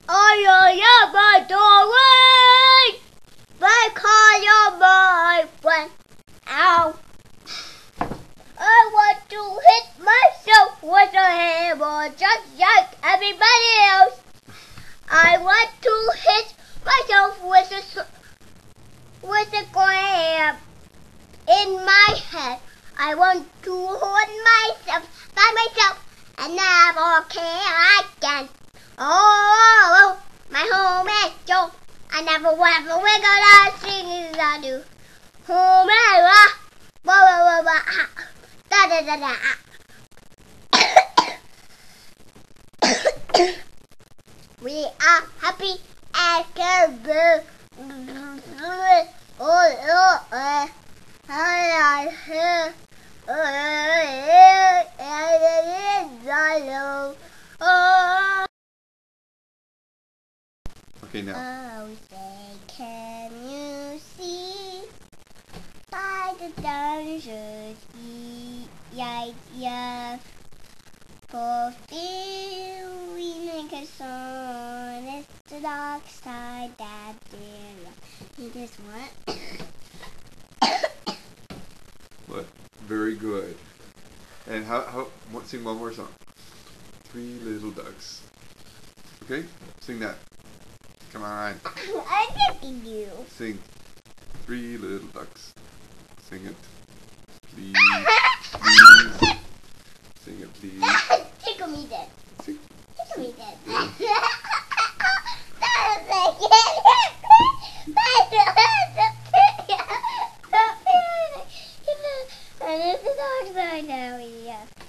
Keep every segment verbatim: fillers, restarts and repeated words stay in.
I am my darling. They call you my friend. Ow. I want to hit myself with a hammer just like everybody else. I want to hit myself with a, with a grab in my head. I want to hold myself by myself and never care again. Oh, my home is Joe. I never want to wiggle and sing as I do. Home is ah, blah blah blah blah, da da da da. We are happy as can be. Oh oh oh, I hear. Okay, now. Oh, say, can you see by the dungeons, yeah, yeah, for fear we make a song, it's the dark side that they're it is what? What? Very good. And how, how, what, sing one more song. Three Little Ducks. Okay? Sing that. Come on. I didn't you. Sing. Three Little Ducks. Sing it. Please. Please. Sing it, please. Tickle me dead. Sing. Tickle me dead.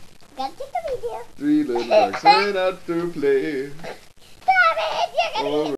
Three little ducks went out to play. Stop it! You're gonna Oh,